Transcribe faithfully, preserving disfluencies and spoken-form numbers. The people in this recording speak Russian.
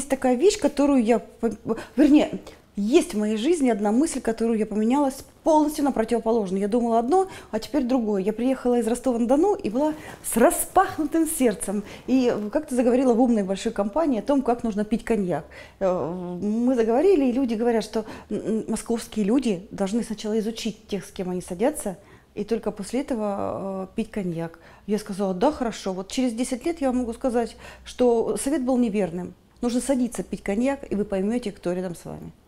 есть такая вещь, которую я, вернее, есть в моей жизни одна мысль, которую я поменялась полностью на противоположную. Я думала одно, а теперь другое. Я приехала из Ростова-на-Дону и была с распахнутым сердцем. И как-то заговорила в умной большой компании о том, как нужно пить коньяк. Мы заговорили, и люди говорят, что московские люди должны сначала изучить тех, с кем они садятся, и только после этого пить коньяк. Я сказала, да, хорошо. Вот через десять лет я вам могу сказать, что совет был неверным. Нужно садиться пить коньяк, и вы поймете, кто рядом с вами.